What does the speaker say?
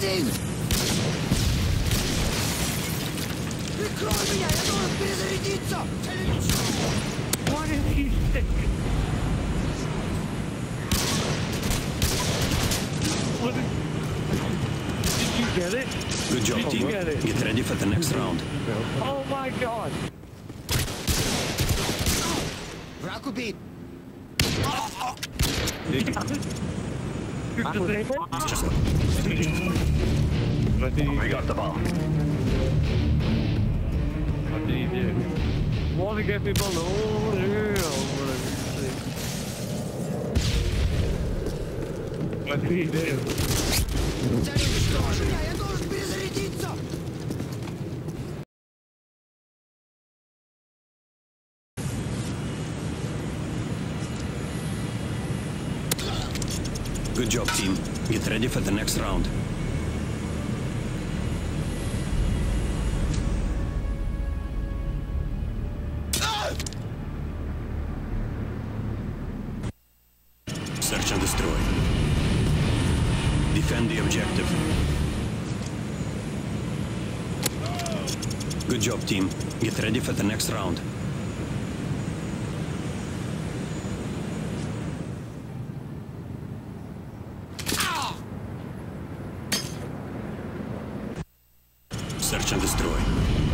магазин! Прикрой меня, я должен перезарядиться! What is he saying? What did you get it? Good job, Did team. you get it? Get ready for the next round. Oh my god! Враг убит! You're disabled? Just What did he we got the bomb. What did he do? Want to get people over. What did he do? Прикрой меня, я должен перезарядиться! Good job, team. Get ready for the next round. Search and destroy. Defend the objective. Good job, team. Get ready for the next round. Search and destroy.